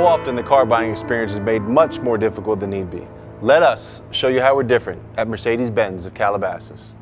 So often the car buying experience is made much more difficult than need be. Let us show you how we're different at Mercedes-Benz of Calabasas.